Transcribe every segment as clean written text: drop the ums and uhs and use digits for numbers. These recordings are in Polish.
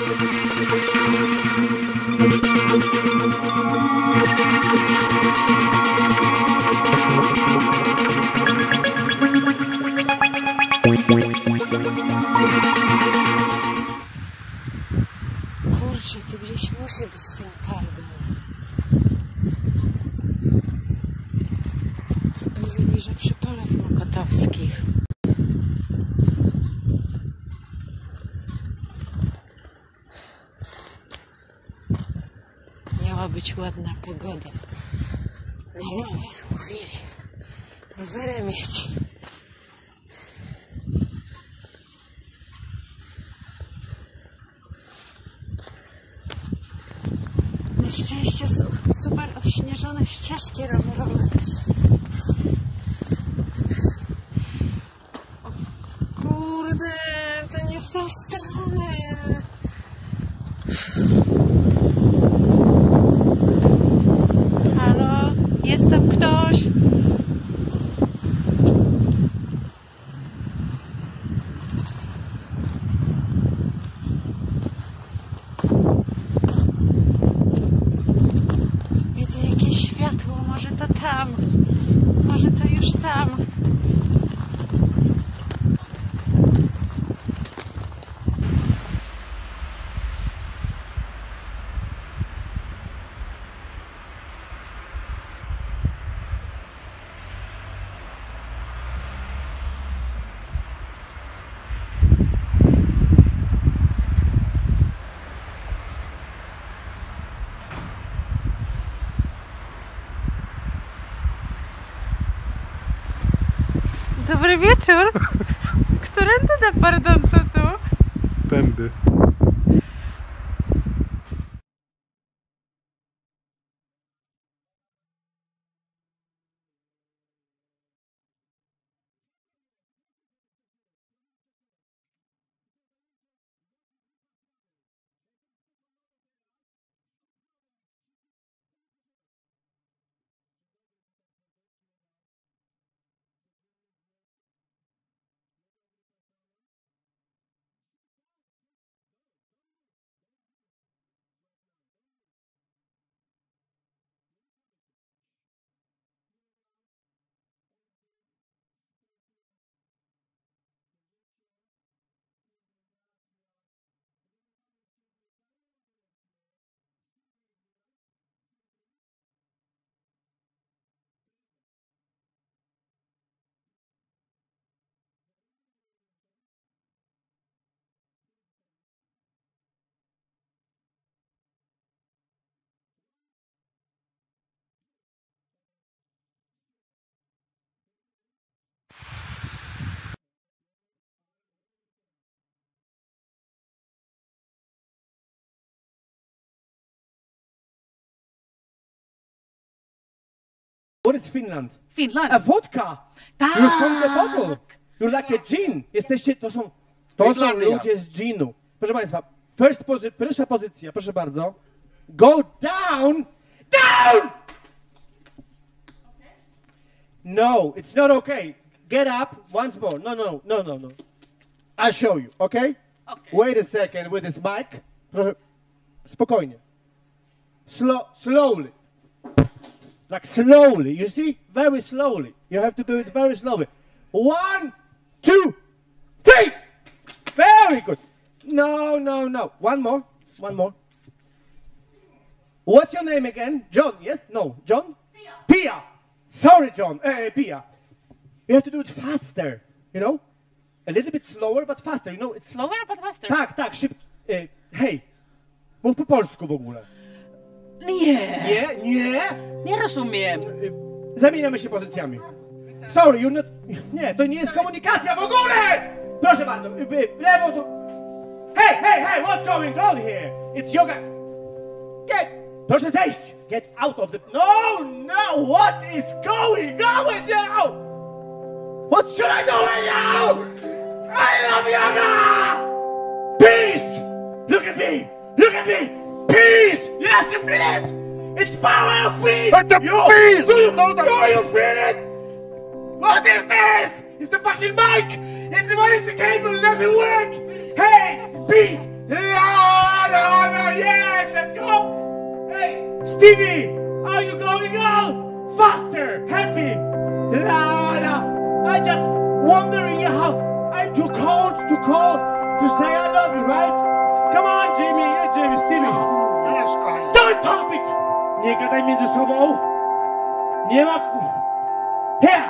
Kurczę, tu gdzieś musi być ten pardon. Mówili, że przy polach mokotowskich. Miała być ładna pogoda. No, mówili, rowery mieć. Na szczęście są super odśnieżone ścieżki rowerowe. O kurde, to nie w tą stronę. Halo? Jest tam ktoś? Widzę jakieś światło, może to tam. Może to już tam. Dobry wieczór. Którędy da pardon to tu? Tędy. What is Finland? Finland. A vodka! Tak. You're from the bottle! You're like a gin! Jesteście, to są ludzie z ginu. Proszę Państwa, pierwsza pozycja, proszę bardzo. Go down! Down! No, it's not okay. Get up once more. No. I'll show you, okay? Okay. Wait a second with this mic. Proszę, spokojnie. Slowly. Like slowly, you see? Very slowly. You have to do it very slowly. 1, 2, 3! Very good. No. One more. What's your name again? John, yes? No. John? Pia. Sorry, John. Pia. You have to do it faster, you know? A little bit slower, but faster, you know? It's Slower but faster. Tak, szybko. Hej, mów po polsku w ogóle. Nie rozumiem. Zamieniamy się pozycjami. Sorry, you're not... Nie, to nie jest komunikacja w ogóle! Proszę bardzo, lewo tu... Hey, what's going on here? It's yoga... Proszę zejść! Get out of the... No, what is going on with you? What should I do with you? I love yoga! Peace! Look at me! Peace! Yes, you feel it! It's power of peace! But the peace! Do you feel it? What is this? It's the fucking mic! What is the cable? It doesn't work! Hey! Peace! Stevie, are you going out? Faster, happy. La la. I just wondering how I'm too cold to say I love you, right? Come on, Jimmy, yeah, Jimmy, Stevie. Don't topic. Nie gadaj między sobą. Nie ma... Here.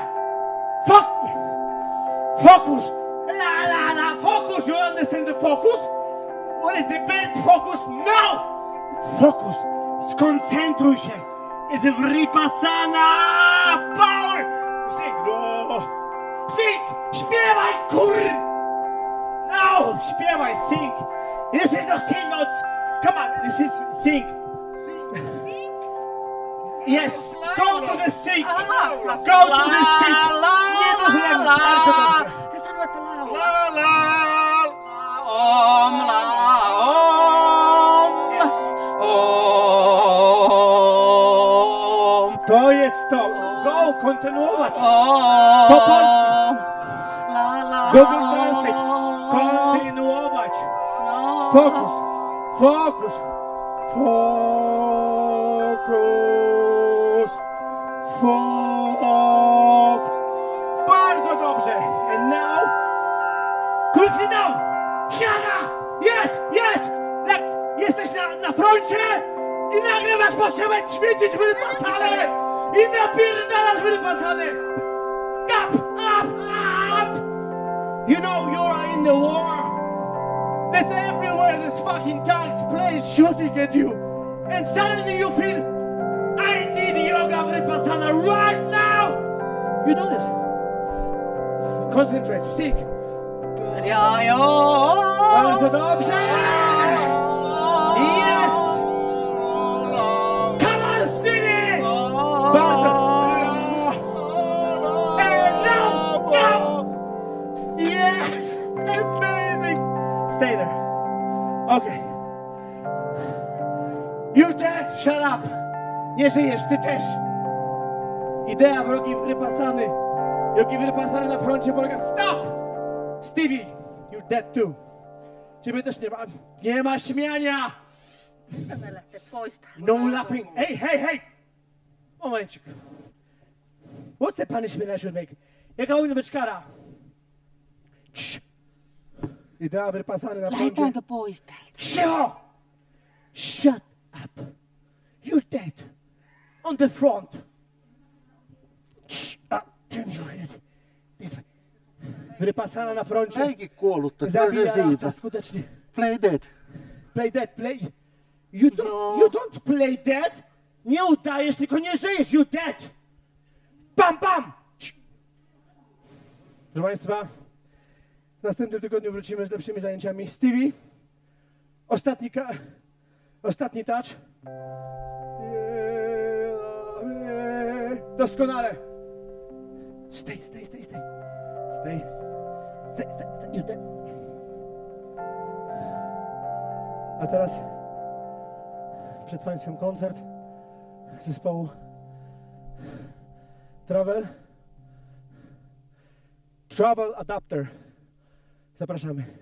Focus. La la la. Focus. You understand the focus? What is the best focus? No. Focus. Skoncentruj się. Jest wypasana. Power. Sing. No. Sing. Śpiewaj, kur. No. Śpiewaj, sing. This is not sing notes. Come on. This is sing. Yes, go to the sink! Go to the sink! Nie do źle, bardzo dobrze. Ty sam na to lało. La la la om. To jest to. Go, kontynuować. Po polsku. Google Translate. Kontynuować. Fokus. Fokus. Fokus. Fokus. Bardzo dobrze. And now, quickly down. Siara. Yes, yes. Tak, jesteś na froncie i nagle masz potrzebę ćwiczyć wyrypasane. I napierdalasz wyrypasane. Up, up, up. You know you are in the war. There's everywhere there's fucking tanks, planes shooting at you. And suddenly you feel, I need yoga vipassana right now. You do this. Concentrate, sing. Bardzo dobrze. Yes. Come on, Stevie. Bardzo. And now, now. Yes. Amazing. Stay there. Okay. You're dead. Shut up. Nie żyjesz, ty też. Idea wrogi wypasany. Jogi wypasany na froncie polega. Stop! Stevie, you're dead too. Ciebie też nie ma. Nie ma śmiania. No laughing. Hey, hey, hey. Momencik. What's the punishment I should make? Jaka powinna być kara? Idea wypasany na froncie. Lähetään to pois täältä. Cicho! Shut up. You're dead. On the front. Turn your head. This way. Wypasana na froncie. Eikin kuollutta, kyllä Zabija se rasa siitä. skutecznie. Play dead. Play dead, play. You don't play dead. Nie udajesz, tylko nie żyjesz. You dead. Bam, bam. Proszę Państwa, w następnym tygodniu wrócimy z lepszymi zajęciami. Stevie, ostatni touch. Doskonale. Stay. You dead. A teraz przed Państwem koncert zespołu Travel Adapter. Zapraszamy.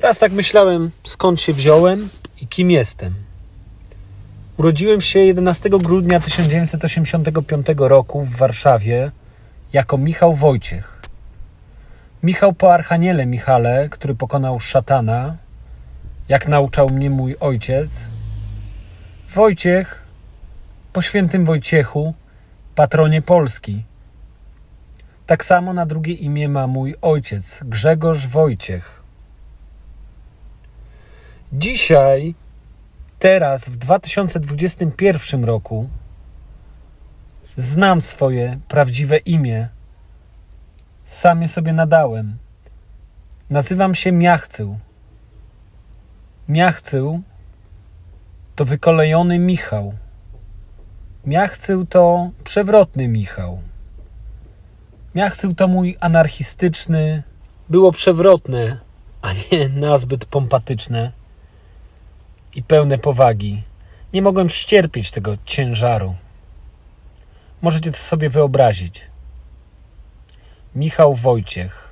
Raz tak myślałem, skąd się wziąłem i kim jestem. Urodziłem się 11 grudnia 1985 roku w Warszawie jako Michał Wojciech. Michał po Archaniele Michale, który pokonał szatana, jak nauczał mnie mój ojciec. Wojciech po świętym Wojciechu, patronie Polski. Tak samo na drugie imię ma mój ojciec, Grzegorz Wojciech. Dzisiaj, teraz w 2021 roku znam swoje prawdziwe imię. Sam je sobie nadałem. Nazywam się Miachcył. Miachcył to wykolejony Michał. Miachcył to przewrotny Michał. Miachcył to mój anarchistyczny, było przewrotne, a nie nazbyt pompatyczne i pełne powagi. Nie mogłem ścierpieć tego ciężaru. Możecie to sobie wyobrazić. Michał Wojciech.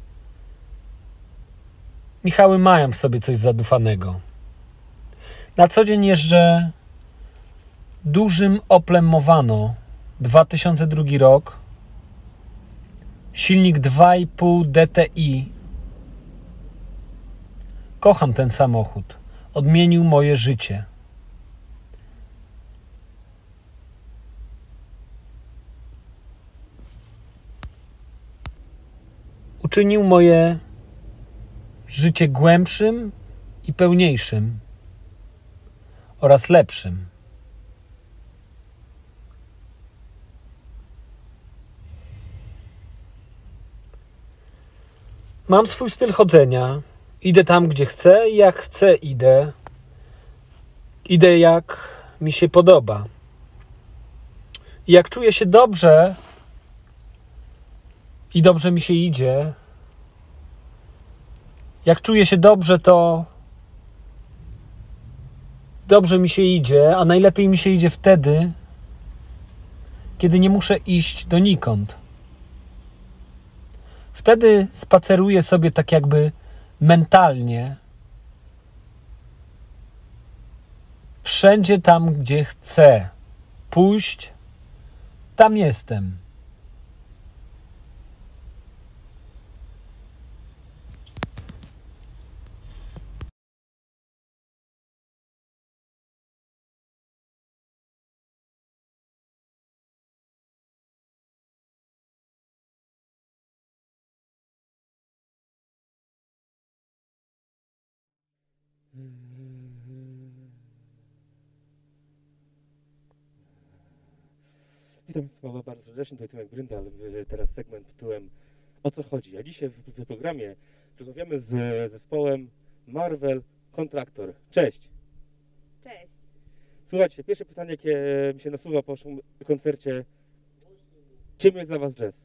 Michały mają w sobie coś zadufanego. Na co dzień jeżdżę dużym Oplem Movano, 2002 rok, silnik 2,5 DTI. Kocham ten samochód. Odmienił moje życie. Uczynił moje życie głębszym i pełniejszym oraz lepszym. Mam swój styl chodzenia. Idę tam, gdzie chcę i jak chcę idę. Idę jak mi się podoba. I jak czuję się dobrze i dobrze mi się idzie, jak czuję się dobrze, to dobrze mi się idzie, a najlepiej mi się idzie wtedy, kiedy nie muszę iść donikąd. Wtedy spaceruję sobie tak jakby mentalnie wszędzie tam, gdzie chcę pójść, tam jestem. Witam Państwa bardzo serdecznie, tutaj Tymek Bryndal, teraz segment tytułem O co chodzi? A dzisiaj w programie rozmawiamy z zespołem Marvel Contractor. Cześć! Cześć. Słuchajcie, pierwsze pytanie, jakie mi się nasuwa po waszym koncercie. Czym jest dla was jazz?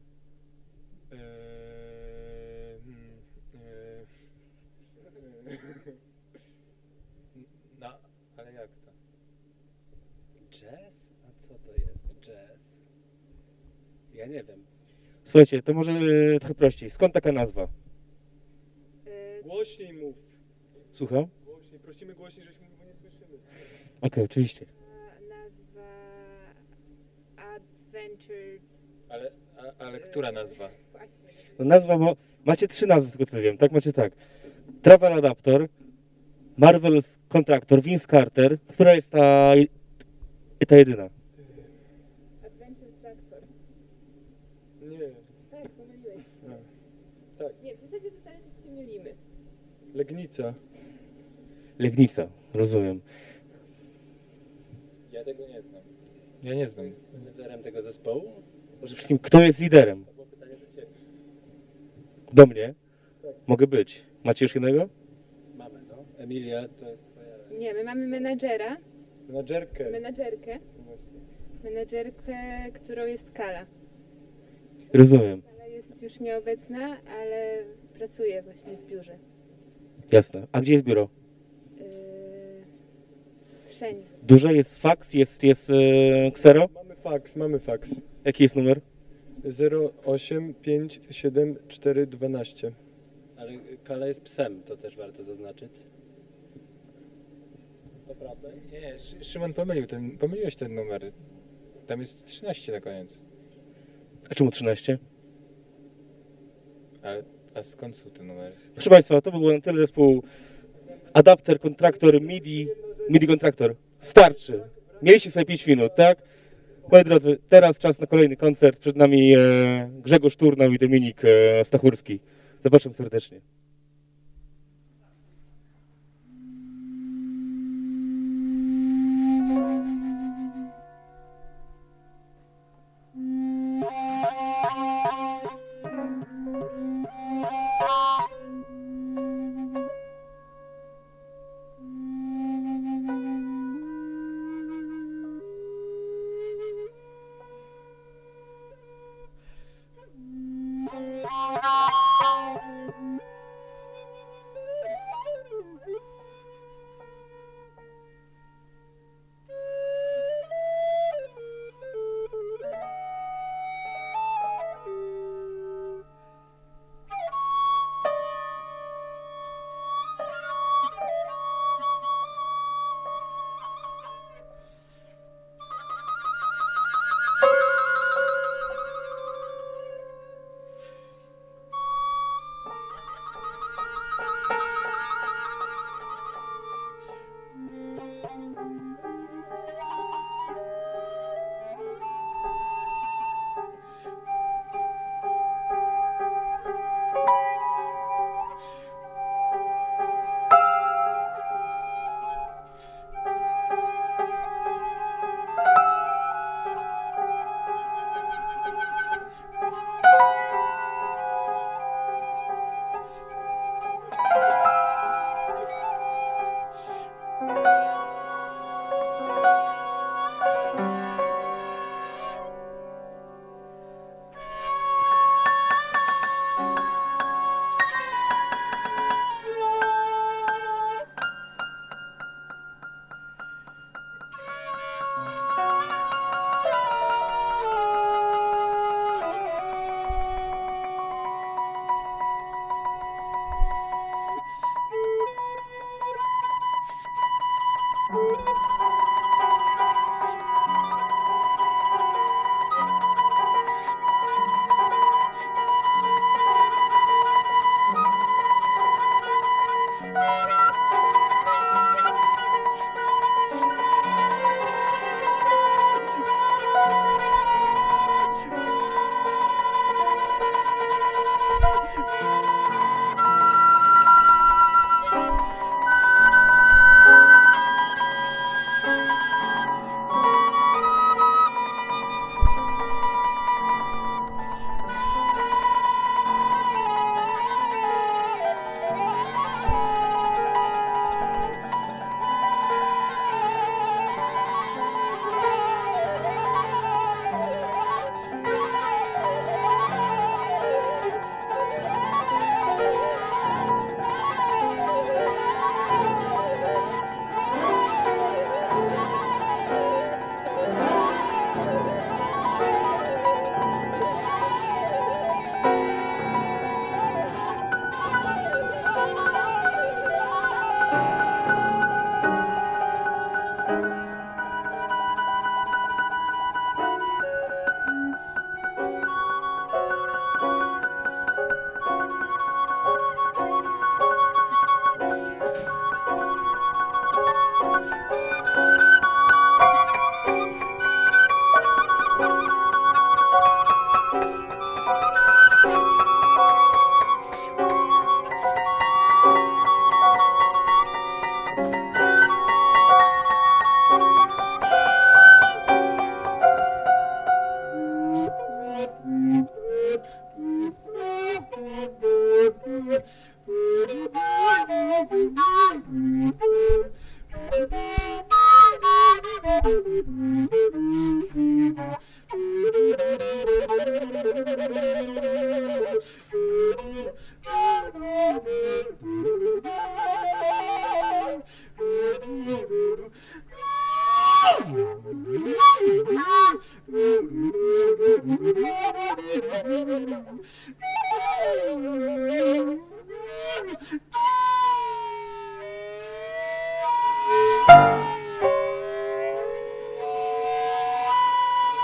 No, ale jak to? Jazz? A co to jest jazz? Ja nie wiem. Słuchajcie, to może trochę prościej. Skąd taka nazwa? Głośniej mów. Słucham? Głośniej. Prosimy głośniej, żeśmy go nie słyszymy. Okej, oczywiście. Nazwa Adventure. Ale która nazwa? No nazwa, bo macie 3 nazwy, z tego co wiem, tak? Macie tak. Travel Adaptor, Marvel Contractor, Vince Carter. Która jest ta jedyna? Adventure Tractor. Nie. Tak, pomyliłeś. Tak. Nie, w zasadzie to cały czas się mylimy. Legnica. Legnica, rozumiem. Ja tego nie znam. Ja nie znam. Liderem tego zespołu? Może wszystkim, kto jest liderem? Do mnie? Mogę być. Macie już jednego? Mamy, no. Emilia to jest twoja... Nie, my mamy menadżera, Menadżerkę. menadżerkę, którą jest Kala. Rozumiem. Kala jest już nieobecna, ale pracuje właśnie w biurze. Jasne. A gdzie jest biuro? Wszędzie. Duże? Jest fax? Jest ksero? Mamy faks. Jaki jest numer? 0857 412. Ale Kala jest psem, to też warto zaznaczyć. To prawda? Nie, Szymon pomyliłeś ten numer. Tam jest 13 na koniec. A czemu 13? A skąd są te numery? Proszę Państwa, to by było na tyle zespół adapter, kontraktor, MIDI kontraktor. Starczy. Mieliście sobie 5 minut, tak? Moi drodzy, teraz czas na kolejny koncert. Przed nami Grzegorz Turnał i Dominik Stachurski. Zapraszam serdecznie.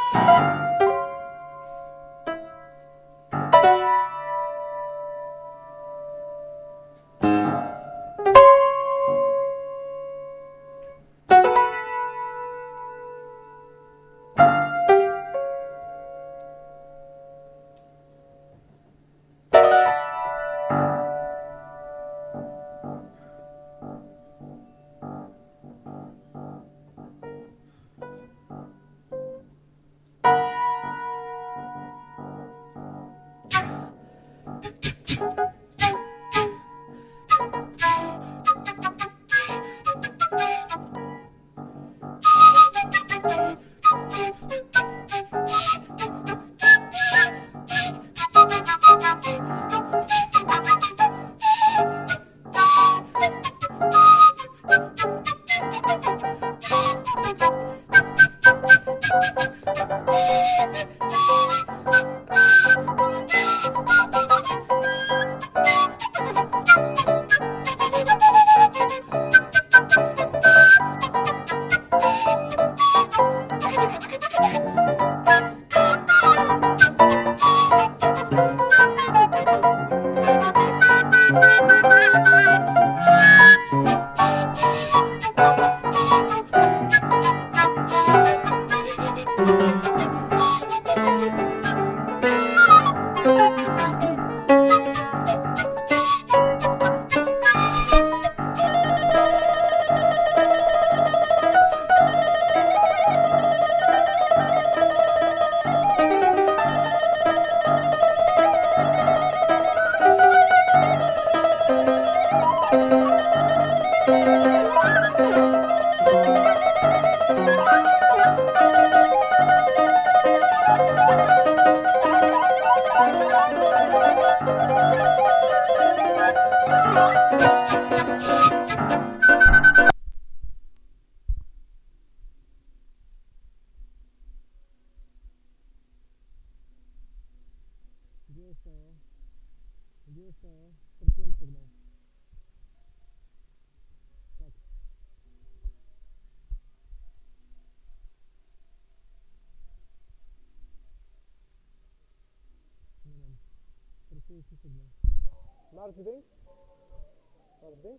Marketing? Marketing?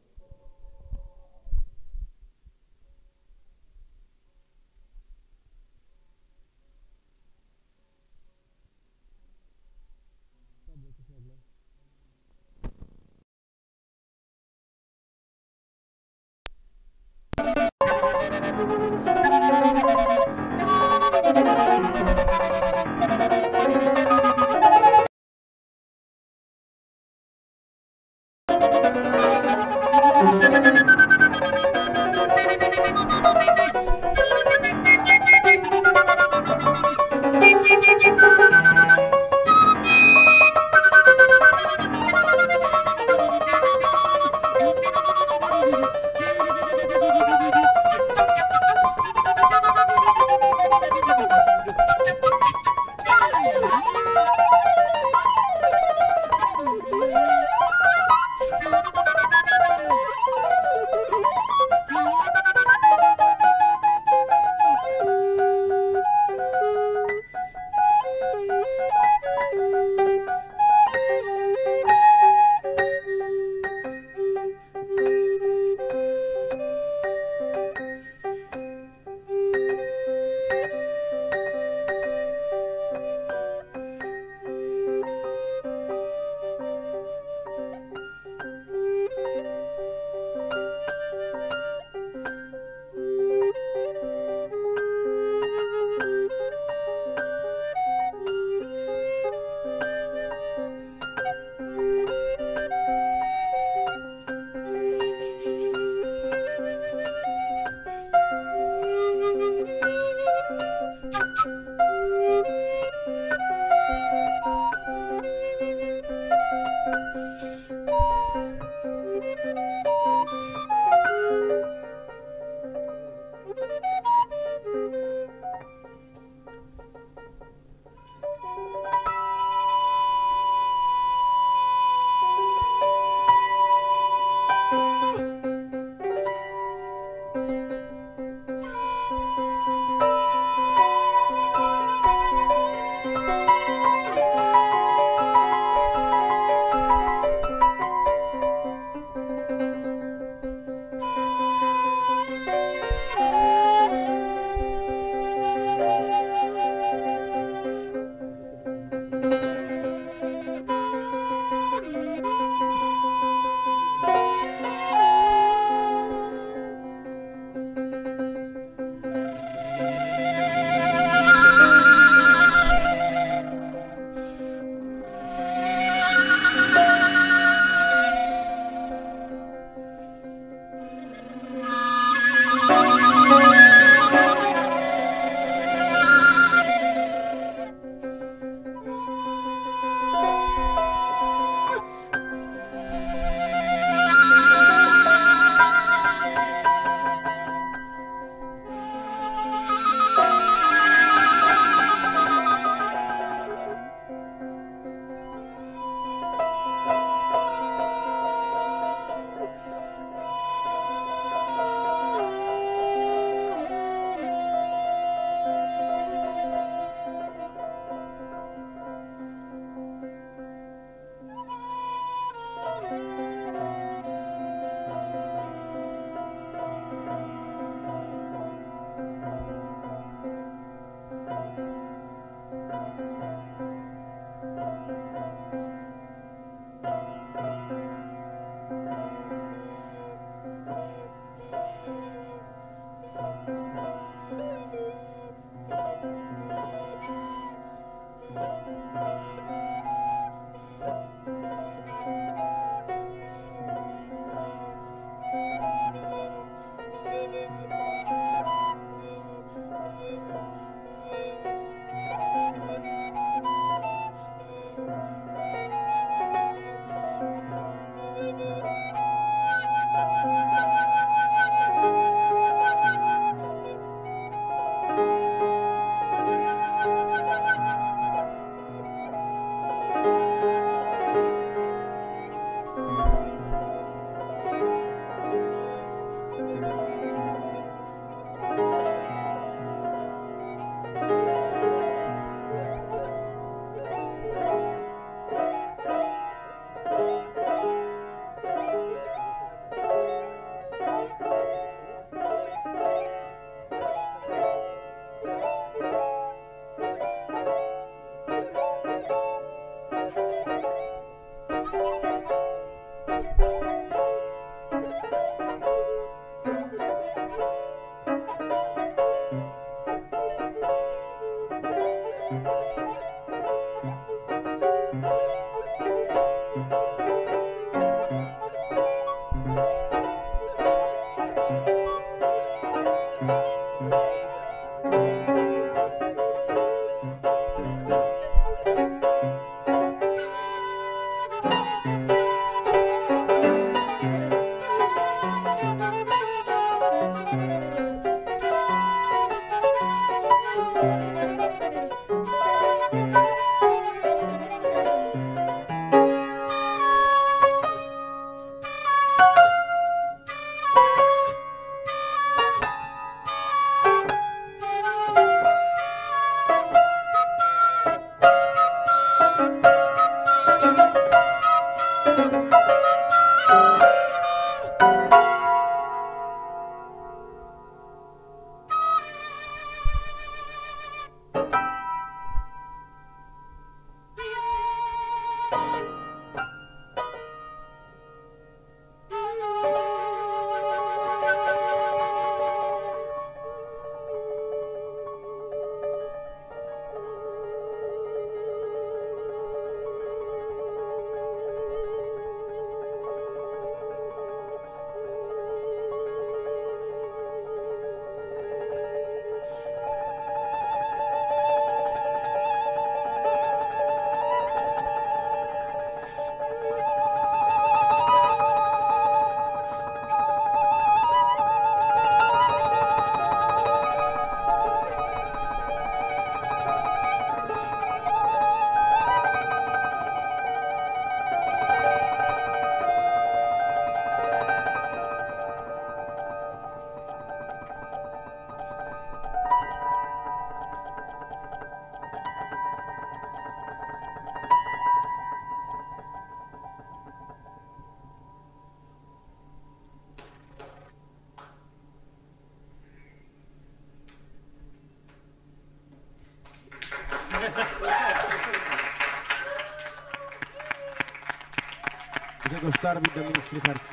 Grzegorz Tarwit, Dominik Strycharski.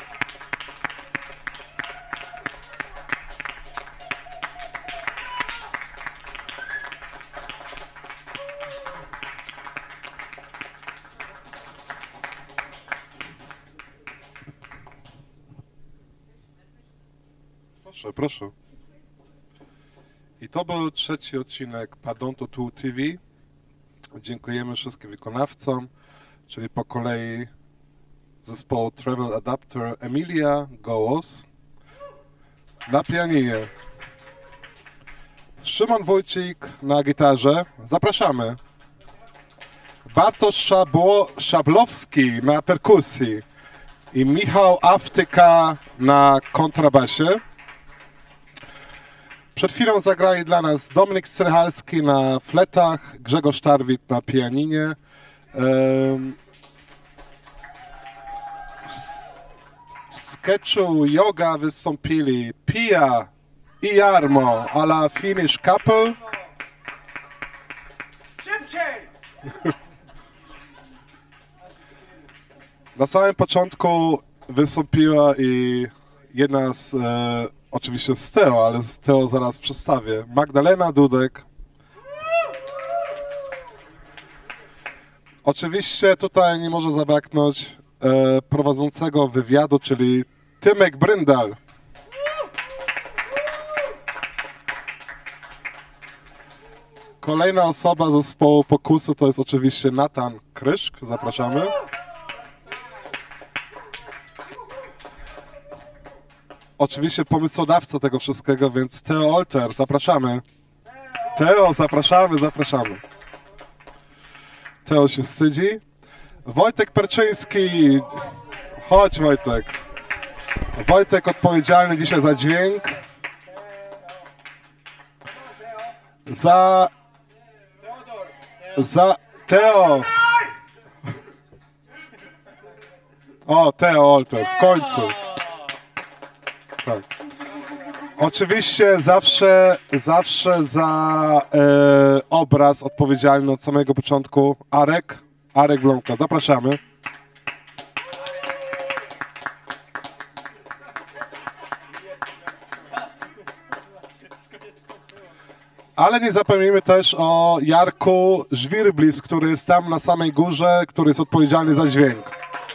Proszę, proszę. I to był trzeci odcinek Padonto 2 TV. Dziękujemy wszystkim wykonawcom, czyli po kolei zespołu Travel Adapter Emilia Gołos na pianinie, Szymon Wójcik na gitarze, zapraszamy, Bartosz Szablowski na perkusji i Michał Aftyka na kontrabasie. Przed chwilą zagrali dla nas Dominik Strycharski na fletach, Grzegorz Tarwit na pianinie. W sketchu Yoga wystąpili Pia i Jarmo a la Finnish Couple. Szybciej! Na samym początku wystąpiła i jedna z, oczywiście z Teo, ale z Teo zaraz przedstawię, Magdalena Dudek. Oczywiście tutaj nie może zabraknąć prowadzącego wywiadu, czyli Tymek Bryndal. Kolejna osoba zespołu Pokusy to jest oczywiście Natan Kryszk, zapraszamy. Oczywiście pomysłodawca tego wszystkiego, więc Teo Olter, zapraszamy. Teo, zapraszamy, zapraszamy. Teo się wstydzi. Wojtek Perczyński, chodź Wojtek. Wojtek odpowiedzialny dzisiaj za dźwięk. Za Teo. O, Teo Olter, w końcu. Tak. Oczywiście zawsze za obraz odpowiedzialny od samego początku Arek Blomka. Zapraszamy. Ale nie zapomnijmy też o Jarku Żwirblis, który jest tam na samej górze, który jest odpowiedzialny za dźwięk.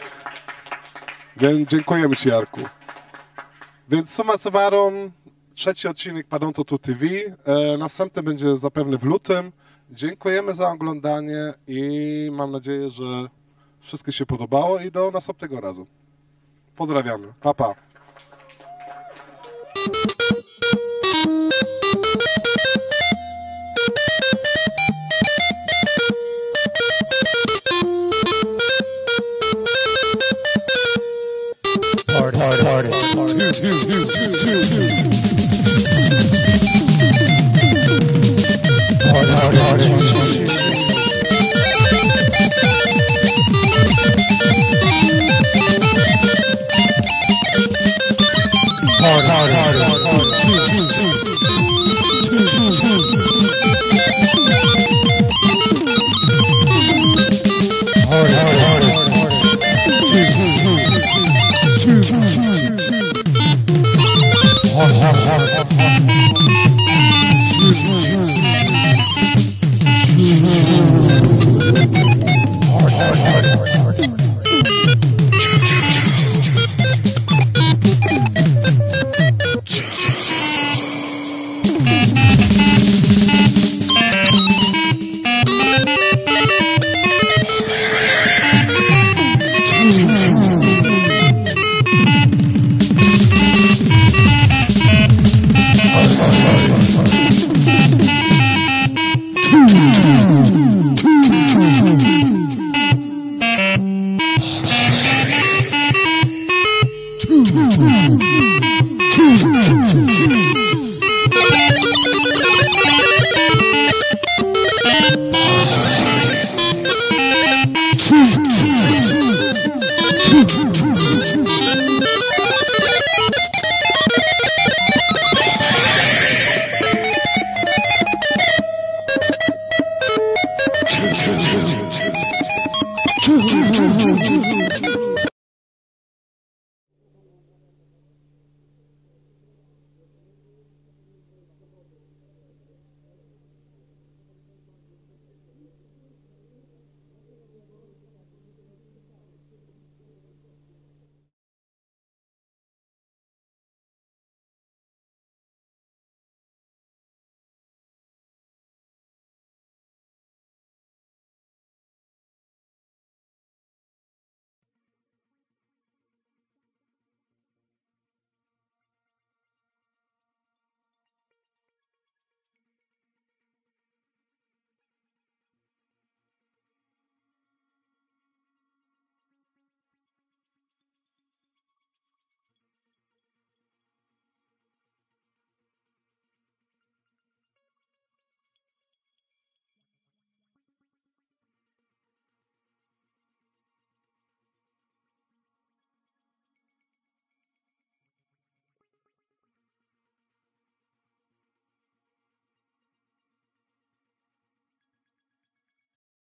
Więc dziękujemy Ci, Jarku. Więc summa summarum, 3. odcinek Padonto Tu TV. Następny będzie zapewne w lutym. Dziękujemy za oglądanie i mam nadzieję, że wszystko się podobało i do następnego razu. Pozdrawiamy. Pa, pa. Party.